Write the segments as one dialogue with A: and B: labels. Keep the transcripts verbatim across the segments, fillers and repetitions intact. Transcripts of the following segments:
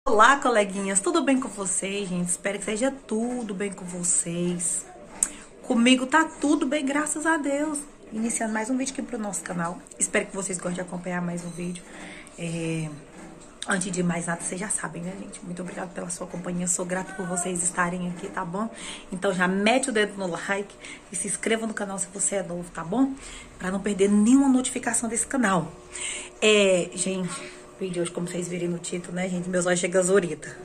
A: Olá, coleguinhas, tudo bem com vocês, gente? Espero que seja tudo bem com vocês. Comigo tá tudo bem, graças a Deus. Iniciando mais um vídeo aqui pro nosso canal. Espero que vocês gostem de acompanhar mais um vídeo. É... Antes de mais nada, vocês já sabem, né, gente? Muito obrigada pela sua companhia. Sou grata por vocês estarem aqui, tá bom? Então já mete o dedo no like e se inscreva no canal se você é novo, tá bom? Pra não perder nenhuma notificação desse canal. É, gente... vídeo hoje, como vocês viram no título, né, gente? Meus olhos chegam a zorita.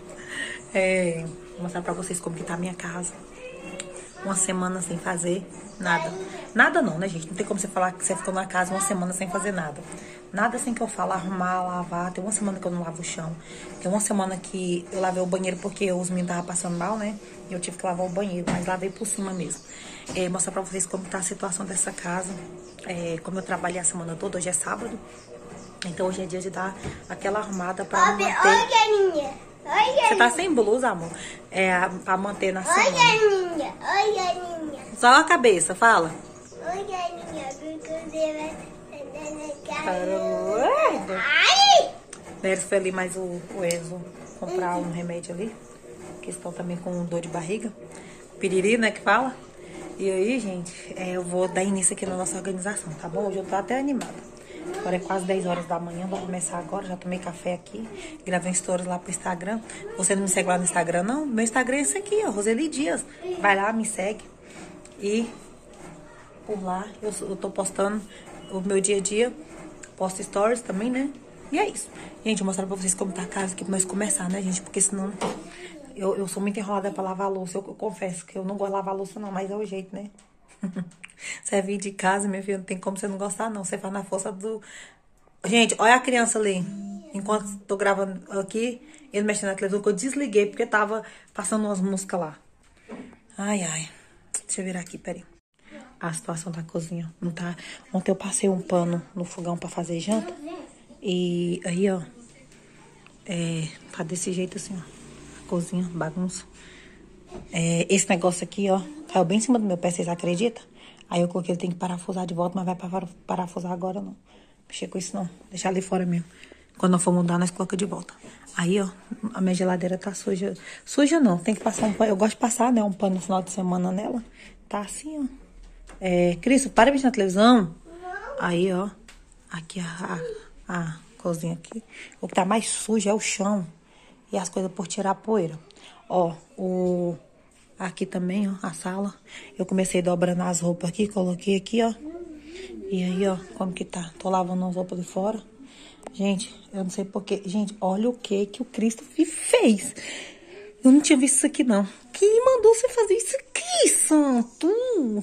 A: É, vou mostrar pra vocês como que tá a minha casa. Uma semana sem fazer nada. Nada não, né, gente? Não tem como você falar que você ficou na casa uma semana sem fazer nada. Nada sem que eu falo, arrumar, lavar. Tem uma semana que eu não lavo o chão. Tem uma semana que eu lavei o banheiro porque os meninos estavam passando mal, né? E eu tive que lavar o banheiro, mas lavei por cima mesmo. É, mostrar pra vocês como tá a situação dessa casa. É, como eu trabalhei a semana toda, hoje é sábado. Então hoje é dia de dar aquela arrumada pra
B: Oi,
A: manter...
B: Oi, Ganinha. Oi, Ganinha.
A: Você tá sem blusa, amor? É, pra manter na semana.
B: Oi, Ganinha. Oi, Ganinha.
A: Só a cabeça, fala.
B: Oi, Ganinha. Você vai andar na casa.
A: Caramba.
B: Ai!
A: Neres foi ali mais o, o Enzo comprar um remédio ali. Que estão também com dor de barriga. Piriri, né, que fala. E aí, gente, é, eu vou dar início aqui na nossa organização, tá bom? Hoje eu tô até animada. Agora é quase dez horas da manhã, vou começar agora, já tomei café aqui, gravei stories lá pro Instagram. Você não me segue lá no Instagram, não? Meu Instagram é esse aqui, ó, Roseli Dias. Vai lá, me segue. E por lá eu, eu tô postando o meu dia a dia, posto stories também, né? E é isso. Gente, vou mostrar pra vocês como tá a casa aqui pra nós começar, né, gente? Porque senão eu, eu sou muito enrolada pra lavar a louça. Eu, eu confesso que eu não gosto de lavar a louça não, mas é o jeito, né? Você é vir de casa, minha filha, não tem como você não gostar, não. Você faz na força do... Gente, olha a criança ali. Enquanto tô gravando aqui, ele mexendo na televisão, que eu desliguei, porque tava passando umas músicas lá. Ai, ai. Deixa eu virar aqui, peraí. A situação da cozinha não tá... Ontem eu passei um pano no fogão pra fazer janta. E aí, ó. É... Tá desse jeito assim, ó. A cozinha, bagunça. É, esse negócio aqui, ó, caiu bem em cima do meu pé, vocês acreditam? Aí eu coloquei, ele tem que parafusar de volta, mas vai para parafusar agora não. Mexer com isso não, deixar ali fora mesmo. Quando não for mudar, nós colocamos de volta. Aí, ó, a minha geladeira tá suja. Suja não, tem que passar um pano. Eu gosto de passar, né, um pano no final de semana nela. Tá assim, ó. É, Cristo, para de mexer na televisão. Aí, ó, aqui a, a, a cozinha aqui. O que tá mais sujo é o chão e as coisas por tirar a poeira. Ó, o... aqui também, ó, a sala. Eu comecei dobrando as roupas aqui, coloquei aqui, ó. E aí, ó, como que tá? Tô lavando as roupas de fora. Gente, eu não sei porquê. Gente, olha o que que o Cristo fez. Eu não tinha visto isso aqui, não. Quem mandou você fazer isso aqui, santo?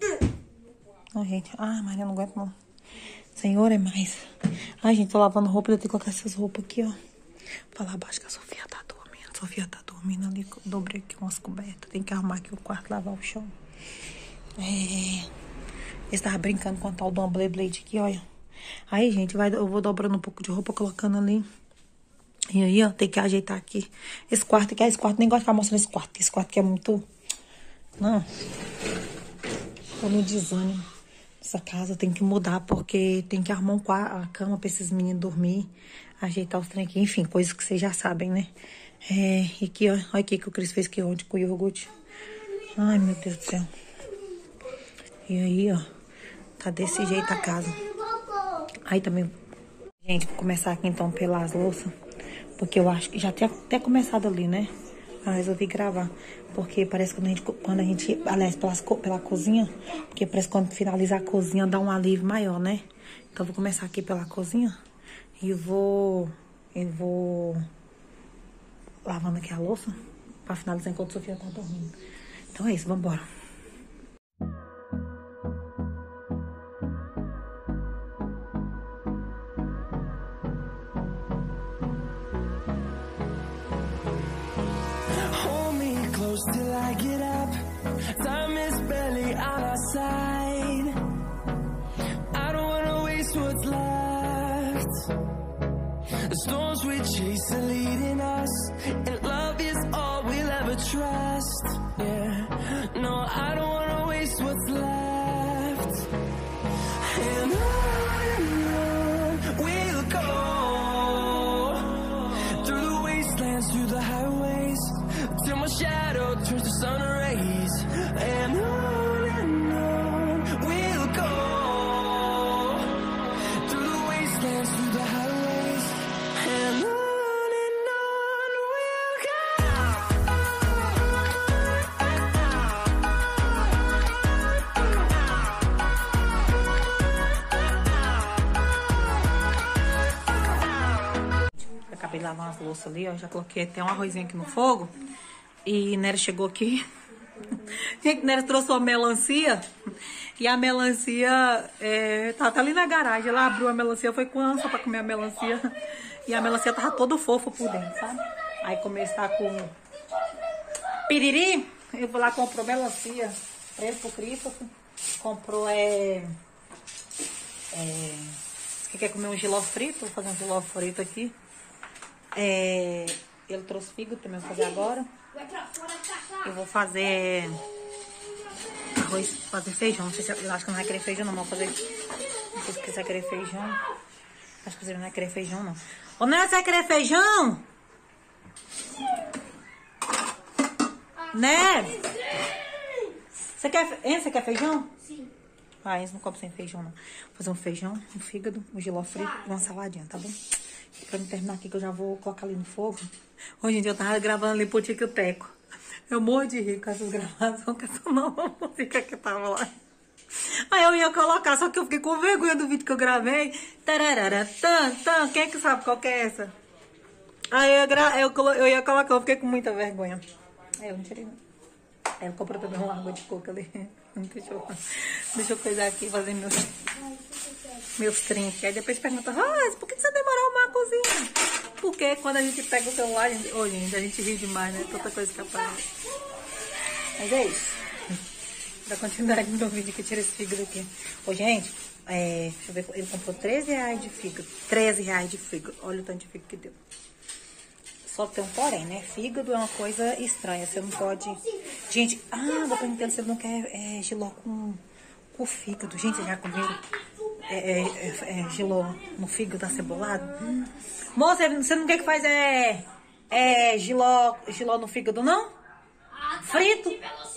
A: Ó, gente. Ai, Maria, não aguento, não. Senhor, é mais. Ai, gente, tô lavando roupa. Eu tenho que colocar essas roupas aqui, ó. Falar abaixo que a Sofia tá dormindo. A Sofia tá dormindo ali. Dobrei aqui umas cobertas. Tem que arrumar aqui o quarto, lavar o chão. É... Eles estavam brincando com o tal do Blade Blade aqui, olha. Aí, gente, vai, eu vou dobrando um pouco de roupa, colocando ali. E aí, ó, tem que ajeitar aqui. Esse quarto aqui, esse quarto, nem gosto de ficar mostrando esse quarto. Esse quarto aqui é muito... Não. Tô no desânimo. Essa casa tem que mudar, porque tem que arrumar um quarto, a cama pra esses meninos dormir. Ajeitar os trem aqui. Enfim, coisas que vocês já sabem, né? É, e aqui, ó. Olha aqui que o Cris fez aqui ontem com o iogurte. Ai, meu Deus do céu. E aí, ó. Tá desse jeito a casa. Aí também... Gente, vou começar aqui então pelas louças. Porque eu acho que já tinha até começado ali, né? Eu resolvi gravar. Porque parece que quando a gente... Quando a gente aliás, pelas, pela cozinha. Porque parece que quando finalizar a cozinha dá um alívio maior, né? Então vou começar aqui pela cozinha. E vou... Eu vou... lavando aqui a louça. Pra finalizar enquanto a Sofia tá dormindo. Então é isso, vambora.
C: Till I get up, time is barely on our side. I don't wanna waste what's left. The storms we chase are leading us, and love is all we'll ever trust. Yeah, no, I don't wanna waste what's left. And on and on we'll go, through the wastelands,
A: lavar umas louças ali, ó. Já coloquei até um arrozinho aqui no fogo. E Nery chegou aqui. Gente, Nery trouxe uma melancia. E a melancia é, tá, tá ali na garagem. Ela abriu a melancia, foi com ânsia pra comer a melancia. E a melancia tava todo fofo por dentro, sabe? Aí começar com piriri. Eu vou lá, comprou melancia. Preço pro Christopher. Comprou, é... é Você quer comer um giló frito? Vou fazer um giló frito aqui. É, ele trouxe fígado também, vou fazer agora. Eu vou fazer arroz, fazer feijão. Não sei se, eu acho que não vai querer feijão, não. Vou fazer. Não sei se você vai querer feijão. Acho que você não vai querer feijão, não. Ô, Né, você vai querer feijão? Né? Você quer, hein, você quer feijão? Sim. Ah, eles não comem sem feijão, não. Vou fazer um feijão, um fígado, um giló frito e uma saladinha, tá bom? Pra me terminar aqui, que eu já vou colocar ali no fogo. Hoje em dia eu tava gravando ali pro Tico e Teco. Eu morro de rir com essas gravações, com essa nova música que tava lá. Aí eu ia colocar, só que eu fiquei com vergonha do vídeo que eu gravei. Tararara, tan, tan. Quem é que sabe qual que é essa? Aí eu, gra... eu, colo... eu ia colocar, eu fiquei com muita vergonha. Aí eu não tirei, não. Aí eu comprei também uma água de coco ali. Deixa eu, deixa eu coisar aqui, fazer meus, meus trinques. Aí depois pergunta, ah, por que você demorou uma cozinha? Porque quando a gente pega o celular, a gente, oh, gente, a gente ri demais, né? Tanta coisa que aparece. Mas é isso. Pra continuar aqui no vídeo que eu tiro esse fígado aqui. Ô, gente, é, deixa eu ver, ele comprou treze reais de fígado. treze reais de fígado. Olha o tanto de fígado que deu. Só tem um porém, né? Fígado é uma coisa estranha. Você não pode... Gente, ah, dá pra entender, você não quer é, giló com, com fígado. Gente, vocês já comeram é, é, é, giló no fígado acebolado? Hum. Moça, você não quer que faz é, é, giló, giló no fígado, não? Frito?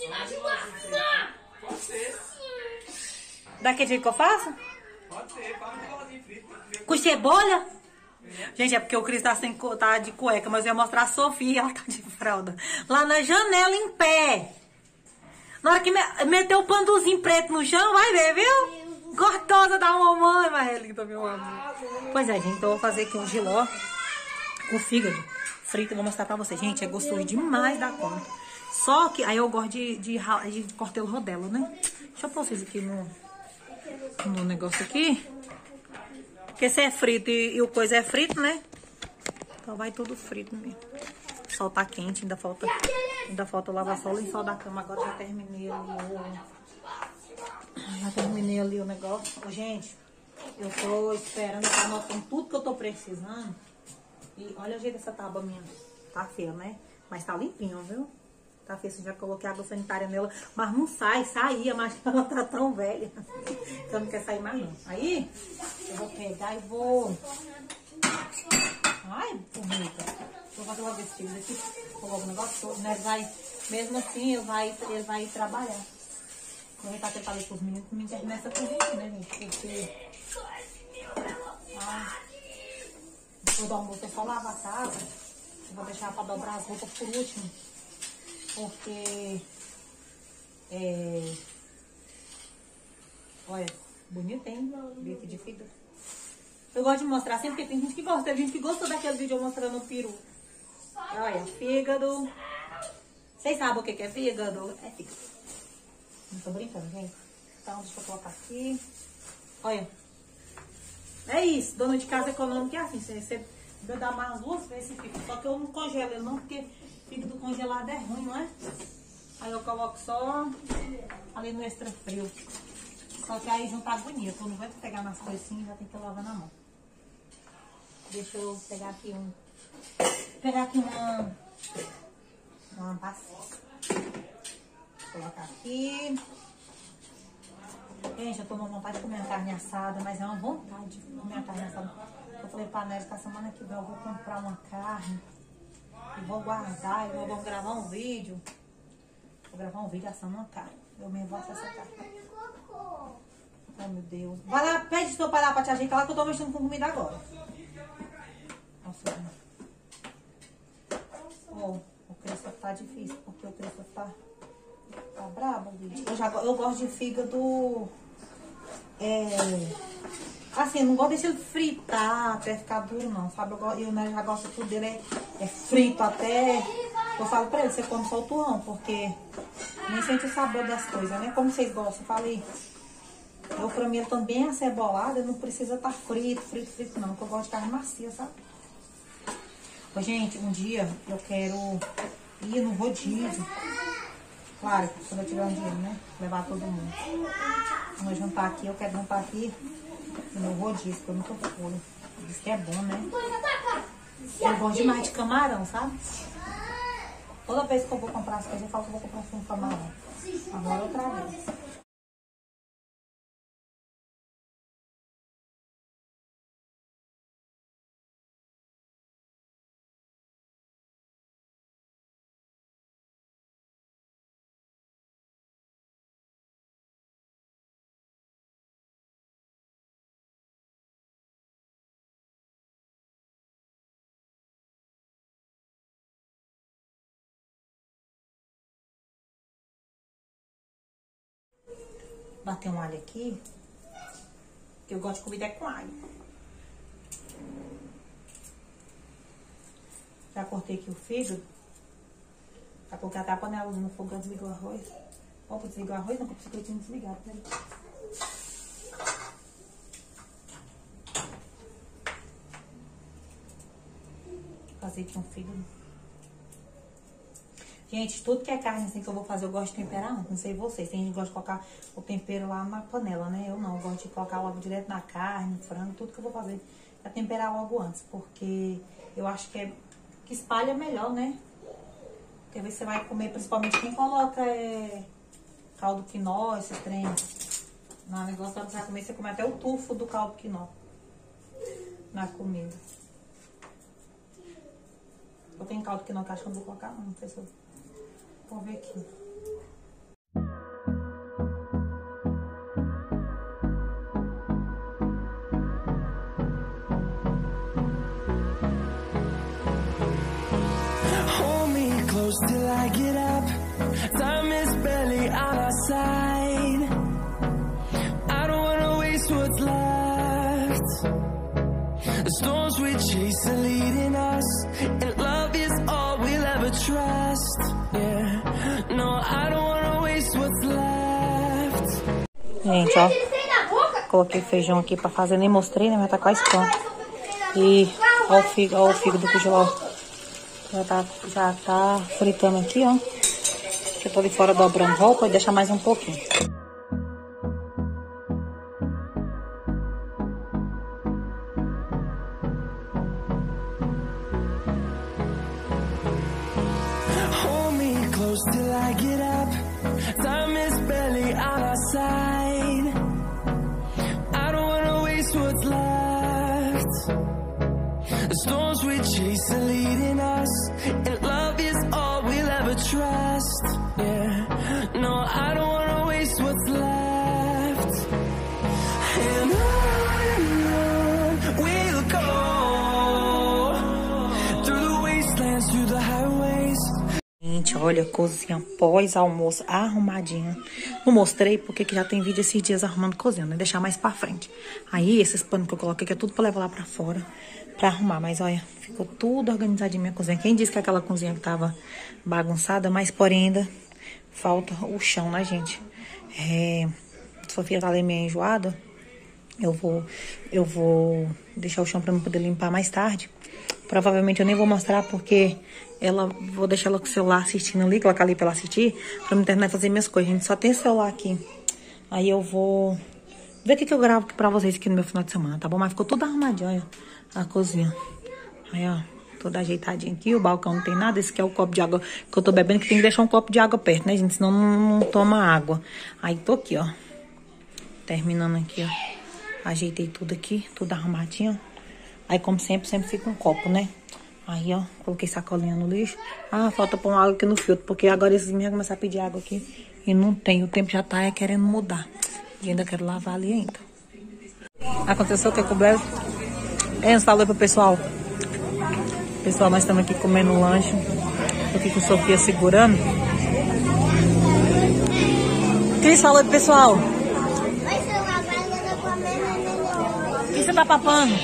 A: Daquele jeito que eu faço?
D: Pode ser, faz um gilózinho frito.
A: Com cebola? Gente, é porque o Cris tá, sem, tá de cueca, mas eu ia mostrar a Sofia e ela tá de fralda. Lá na janela, em pé. Na hora que me, meteu o panduzinho preto no chão, vai ver, viu? Gostosa da mamãe, Marrelinha, meu amor. Pois é, gente, então eu vou fazer aqui um giló com fígado frito. Eu vou mostrar pra vocês. Gente, é gostoso demais da conta. Só que aí eu gosto de, de, de, de cortelo rodela, né? Deixa eu pôr vocês aqui no, no negócio aqui. Porque se é frito e, e o coisa é frito, né? Então vai tudo frito mesmo. O sol tá quente, ainda falta, ainda falta lavar só o lençol da cama. Agora já terminei ali o... Já terminei ali o negócio. Ô, gente, eu tô esperando, tá anotando tudo que eu tô precisando. E olha o jeito dessa tábua minha. Tá feia, né? Mas tá limpinho, viu? Tá feia, já coloquei água sanitária nela. Mas não sai, saía, mas ela tá tão velha. Então não quer sair mais não. Aí, eu vou pegar e vou... Ai, bonita. Vou fazer uma vestida aqui. Coloco o negócio todo, né? Ele vai, mesmo assim, ele vai, ele vai trabalhar. Aproveitar que eu falei pros meninos que me interessa essa cozinha, né, gente? Porque... Ah, depois do almoço é só lavar a casa. Eu vou deixar pra dobrar as roupas por último. Porque... É... Olha, bonito, hein? Bife de fígado. Eu gosto de mostrar assim, porque tem gente que gosta. Tem gente que gostou daquele vídeo eu mostrando o peru. Olha, fígado. Vocês sabem o que é fígado? É fígado. Não tô brincando, gente. Então, deixa eu colocar aqui. Olha. É isso. Dona de casa econômica é assim. Você, você vai dar mais duas vezes esse fígado. Só que eu não congelo ele não, porque fígado congelado é ruim, não é? Aí eu coloco só ali no extra frio. Só que aí não tá bonito. Não vai pegar nas coisas assim, já tem que lavar na mão. Deixa eu pegar aqui um... Pegar aqui uma... Uma bacia. Vou colocar aqui. Gente, eu tô com vontade de comer uma carne assada, mas é uma vontade de comer uma carne assada. Eu falei pra Nery que a semana que vem eu vou comprar uma carne e vou guardar, e eu vou gravar um vídeo. Vou gravar um vídeo assando uma carne. Eu mesmo vou assar essa carne. Oh, meu Deus. Vai lá, pede seu pai lá pra te ajeitar lá que eu tô mexendo com comida agora. Nossa, oh, o Christopher tá difícil, porque o Christopher tá, tá brabo, gente. Eu, já, eu gosto de fígado... É... Assim, eu não gosto de deixar ele fritar até ficar duro, não, sabe? Eu, go- eu né, já gosto tudo dele, é, é frito até... Eu falo pra ele, você come só o turrão, porque nem sente o sabor das coisas, né? Como vocês gostam, eu falei... Eu, pra mim, ele também acebolado, não precisa estar frito, frito, frito, não. Porque eu gosto de carne macia, sabe? Ô, gente, um dia eu quero ir no rodízio. Claro, quando eu tiver um dia, né? Levar todo mundo. Vamos juntar aqui, eu quero juntar aqui no rodízio, porque eu nunca fui. Diz que é bom, né? Eu gosto demais de camarão, sabe? Toda vez que eu vou comprar as coisas, eu falo que eu vou comprar um camarão. Agora outra vez. Bater um alho aqui, que eu gosto de comida é com alho. Já cortei aqui o fígado. Já coloquei até a panela no fogo, já desligou o arroz. Opa, desligou o arroz, não, porque eu tinha desligado. Peraí. Fazer aqui um fígado. Gente, tudo que é carne assim que eu vou fazer, eu gosto de temperar antes. Não sei vocês. Tem gente que gosta de colocar o tempero lá na panela, né? Eu não. Eu gosto de colocar logo direto na carne, no frango, tudo que eu vou fazer. É temperar logo antes. Porque eu acho que é que espalha melhor, né? Porque às vezes você vai comer, principalmente quem coloca é, caldo quinó, esse trem. No negócio, quando você vai comer, você come até o tufo do caldo quinó na comida. Eu tenho caldo quinó que eu acho que eu não vou colocar, não. Não sei se eu... Vou ver aqui.
C: Hold me close till I get up. Time is barely on our side. I don't wanna waste what's left. The storms we chase are leading us, and love is all we'll ever trust. Yeah, no, I don't wanna waste what's left.
A: Gente, ó, coloquei feijão aqui pra fazer, nem mostrei, né, mas tá quase pronto. E ó o fígado, ó o fígado do congeló. Já tá, já tá fritando aqui, ó. Eu tô ali fora dobrando roupa e deixar mais um pouquinho.
C: Hold me close till I get up. Time is barely on our side. I don't wanna waste what's left. The storms we chase are leading us, and love is all we'll ever trust. Yeah, no, I don't wanna waste what's left. And on we'll go, through the wastelands, through the highways.
A: Gente, olha, cozinha pós-almoço arrumadinha. Não mostrei porque que já tem vídeo esses dias arrumando cozinha, né? Deixar mais pra frente. Aí, esses panos que eu coloquei aqui é tudo pra levar lá pra fora, pra arrumar. Mas olha, ficou tudo organizadinho minha cozinha. Quem disse que aquela cozinha que tava bagunçada, mas porém ainda falta o chão, né, gente? É, Sofia tá ali meio enjoada. Eu vou, eu vou deixar o chão pra eu poder limpar mais tarde. Provavelmente eu nem vou mostrar porque ela, vou deixar ela com o celular assistindo ali, colocar ali pra ela assistir, pra me terminar de fazer minhas coisas. A gente só tem celular aqui. Aí eu vou ver o que, que eu gravo aqui pra vocês aqui no meu final de semana, tá bom? Mas ficou tudo arrumadinho, olha, a cozinha. Aí, ó, toda ajeitadinha aqui. O balcão não tem nada. Esse aqui é o copo de água que eu tô bebendo, que tem que deixar um copo de água perto, né, gente? Senão não, não toma água. Aí tô aqui, ó, terminando aqui, ó. Ajeitei tudo aqui, tudo arrumadinho. Aí, como sempre, sempre fica um copo, né? Aí, ó, coloquei sacolinha no lixo. Ah, falta pôr água aqui no filtro, porque agora esses meninos vão começar a pedir água aqui. E não tem, o tempo já tá é, querendo mudar. E ainda quero lavar ali ainda. Aconteceu o que com o Blaise? É, falou pro pessoal. Pessoal, nós estamos aqui comendo lanche. Tô aqui com a Sofia segurando. Cris, fala aí pro pessoal. você tá papando?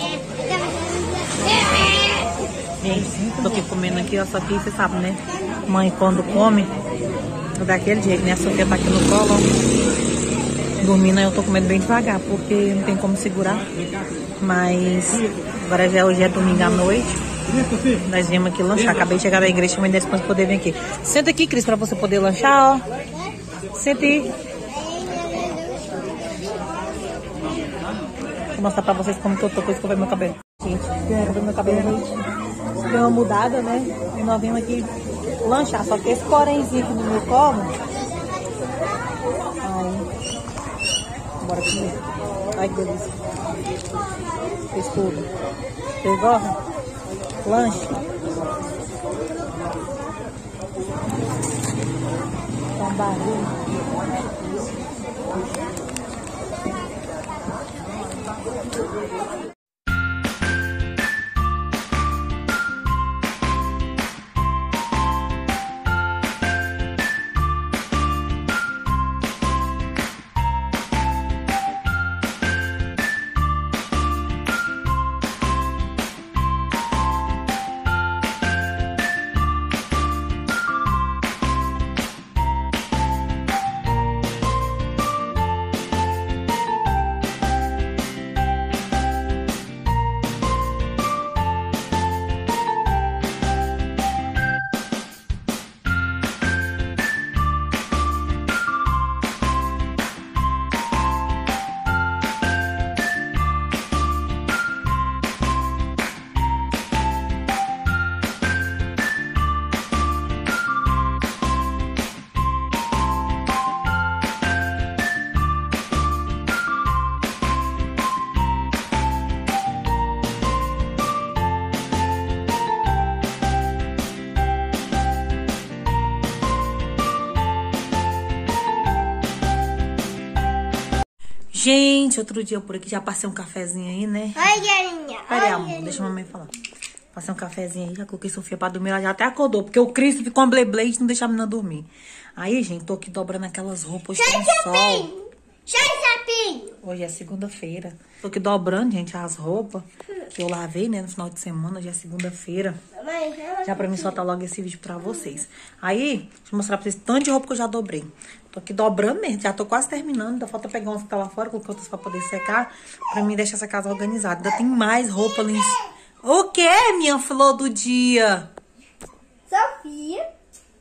A: Gente, tô aqui comendo aqui, ó. Só que você sabe, né? Mãe, quando come, é daquele jeito, né? A Sofia tá aqui no colo, ó. Dormindo, eu tô comendo bem devagar, porque não tem como segurar. Mas agora já hoje é domingo à noite. Nós viemos aqui lanchar. Acabei de chegar na igreja, chamei da esposa pra poder vir aqui. Senta aqui, Cris, pra você poder lanchar, ó. Senta aí. Vou mostrar pra vocês como que eu tô com escovar meu cabelo. Gente, eu escovei meu cabelo, gente. Deu uma mudada, né? E nós viemos aqui lanchar. Só que esse porémzinho aqui no meu colo. Aí. Bora comer. Ai, que delícia. Fez tudo. Vocês gostam? Lanche. Tá barulho. Gente, outro dia por aqui já passei um cafezinho aí, né?
B: Oi, galinha.
A: Pera aí, amor, deixa a mamãe falar. Passei um cafezinho aí, já coloquei Sofia pra dormir, ela já até acordou, porque o Cristo ficou um bleblade e não deixava a menina dormir. Aí, gente, tô aqui dobrando aquelas roupas, hoje tem sol.
B: Sai, sapinho.
A: Hoje é segunda-feira. Tô aqui dobrando, gente, as roupas que eu lavei, né, no final de semana, hoje é segunda-feira. Já pra mim soltar logo esse vídeo pra vocês. Aí, deixa eu mostrar pra vocês tanto de roupa que eu já dobrei. Tô aqui dobrando mesmo, já tô quase terminando. Ainda falta pegar umas que tá lá fora, colocar outras pra poder secar. Pra mim deixar essa casa organizada. Ainda tem mais roupa ali em cima. O que, minha flor do dia?
B: Sofia.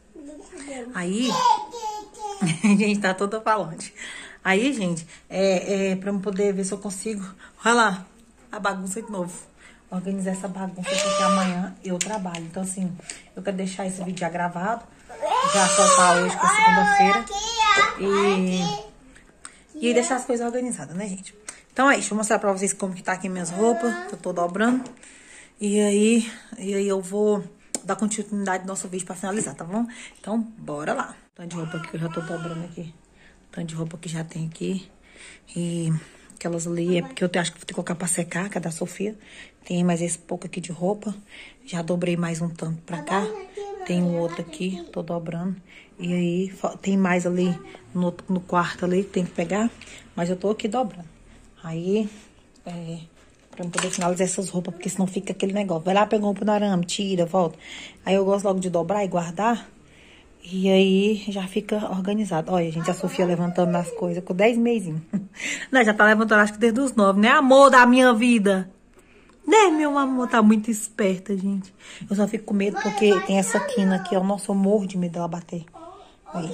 A: Aí, gente, tá toda falante. Aí, gente, é, é pra eu poder ver se eu consigo... Olha lá, a bagunça de novo. Organizar essa bagunça, porque amanhã eu trabalho. Então, assim, eu quero deixar esse vídeo já gravado. Já soltar hoje, que é segunda-feira. E, e deixar as coisas organizadas, né, gente? Então, aí, deixa eu mostrar pra vocês como que tá aqui minhas roupas. Que eu tô dobrando. E aí, e aí eu vou dar continuidade no nosso vídeo pra finalizar, tá bom? Então, bora lá. Tanto de roupa que eu já tô dobrando aqui. Tanto de roupa que já tem aqui. E aquelas ali é porque eu acho que vou ter que colocar pra secar, que é da Sofia. Tem mais esse pouco aqui de roupa. Já dobrei mais um tanto pra cá. Tem o outro aqui, tô dobrando. E aí, tem mais ali no, no quarto ali que tem que pegar. Mas eu tô aqui dobrando. Aí, é... pra eu poder finalizar essas roupas, porque senão fica aquele negócio. Vai lá, pega roupa no arame, tira, volta. Aí eu gosto logo de dobrar e guardar. E aí já fica organizado. Olha, gente, a Sofia levantando as coisas com dez mesinhos. Não, já tá levantando acho que desde os nove, né? Amor da minha vida. Né, meu amor? Tá muito esperta, gente. Eu só fico com medo porque tem essa quina aqui, ó. Nossa, eu morro de medo dela bater. Aí.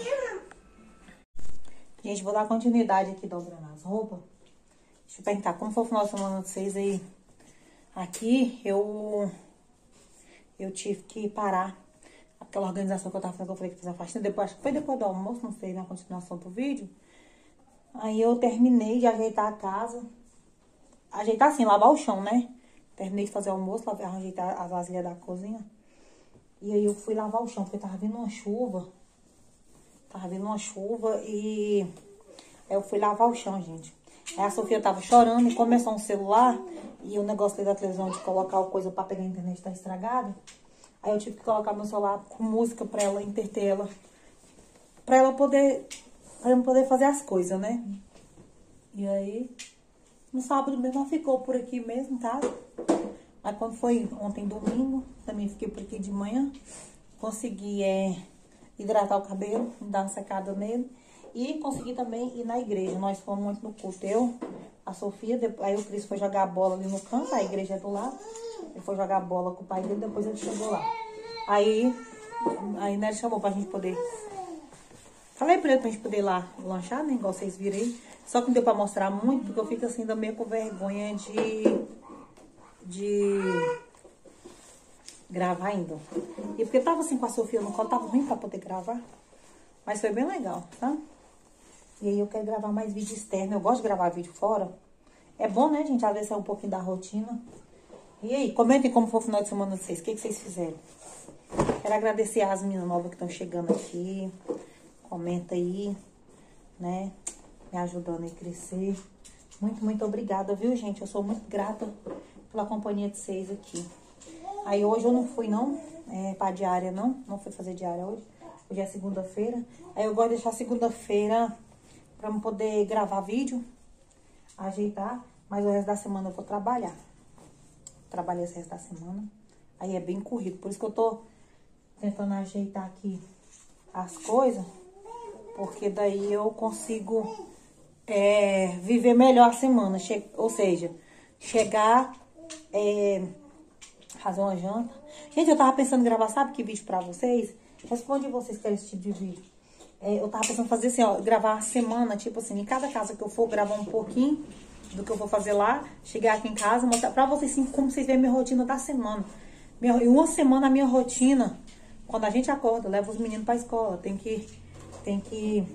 A: Gente, vou dar continuidade aqui dobrando as roupas. Deixa eu perguntar, como foi o final de semana de vocês aí? Aqui, eu... Eu tive que parar. Aquela organização que eu tava fazendo, que eu falei que fiz a faxina. Depois, acho que foi depois do almoço, não sei, na continuação do vídeo. Aí eu terminei de ajeitar a casa. Ajeitar assim, lavar o chão, né? Terminei de fazer o almoço, ajeitar as vasilhas da cozinha. E aí eu fui lavar o chão, porque tava vindo uma chuva. Tava vindo uma chuva e... Aí eu fui lavar o chão, gente. Aí a Sofia tava chorando e começou um celular. E o negócio ali da televisão de colocar a coisa pra pegar a internet tá estragada. Aí eu tive que colocar meu celular com música pra ela, interter ela. Pra ela poder... Pra eu poder fazer as coisas, né? E aí... No sábado mesmo ela ficou por aqui mesmo, tá? Aí quando foi ontem domingo, também fiquei por aqui de manhã. Consegui é, hidratar o cabelo, dar uma secada nele. E consegui também ir na igreja. Nós fomos muito no culto. Eu, a Sofia, depois, aí o Cris foi jogar a bola ali no canto, a igreja é do lado. Ele foi jogar a bola com o pai dele, depois ele chegou lá. Aí, aí né, ele chamou pra gente poder... Falei pra ele pra gente poder ir lá lanchar, né? Igual vocês viram aí. Só que não deu pra mostrar muito, porque eu fico assim, ainda meio com vergonha de... De... gravar ainda. E porque tava assim com a Sofia no colo, tava ruim pra poder gravar. Mas foi bem legal, tá? E aí eu quero gravar mais vídeo externo. Eu gosto de gravar vídeo fora. É bom, né, gente? Às vezes é um pouquinho da rotina. E aí, comentem como foi o final de semana de vocês. O que, que vocês fizeram? Quero agradecer às meninas novas que estão chegando aqui. Comenta aí, né? Me ajudando a crescer. Muito, muito obrigada, viu, gente? Eu sou muito grata pela companhia de vocês aqui. Aí hoje eu não fui, não, é, pra diária, não. Não fui fazer diária hoje. Hoje é segunda-feira. Aí eu gosto de deixar segunda-feira pra eu poder gravar vídeo, ajeitar. Mas o resto da semana eu vou trabalhar. Trabalhei esse resto da semana. Aí é bem corrido. Por isso que eu tô tentando ajeitar aqui as coisas. Porque daí eu consigo é, viver melhor a semana. Che ou seja, chegar, é, fazer uma janta. Gente, eu tava pensando em gravar, sabe que vídeo pra vocês? Responde vocês que querem esse tipo de vídeo. É, eu tava pensando em fazer assim, ó, gravar a semana, tipo assim, em cada casa que eu for, gravar um pouquinho do que eu vou fazer lá. Chegar aqui em casa, mostrar pra vocês assim, como vocês veem a minha rotina da semana. Minha, em uma semana a minha rotina, quando a gente acorda, leva os meninos pra escola, tem que... Tem que...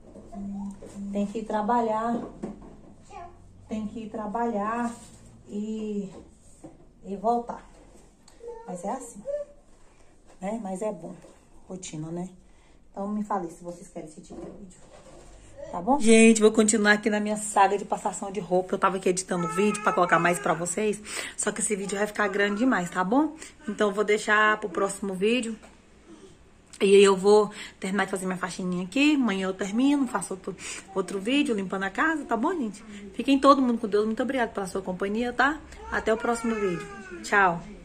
A: Tem que ir trabalhar. Tem que ir trabalhar e... E voltar. Mas é assim. Né? Mas é bom. Rotina, né? Então me fale se vocês querem esse tipo de vídeo. Tá bom? Gente, vou continuar aqui na minha saga de passação de roupa. Eu tava aqui editando o vídeo pra colocar mais pra vocês. Só que esse vídeo vai ficar grande demais, tá bom? Então eu vou deixar pro próximo vídeo. E aí eu vou terminar de fazer minha faxininha aqui. Amanhã eu termino, faço outro, outro vídeo limpando a casa, tá bom, gente? Fiquem todo mundo com Deus. Muito obrigada pela sua companhia, tá? Até o próximo vídeo. Tchau.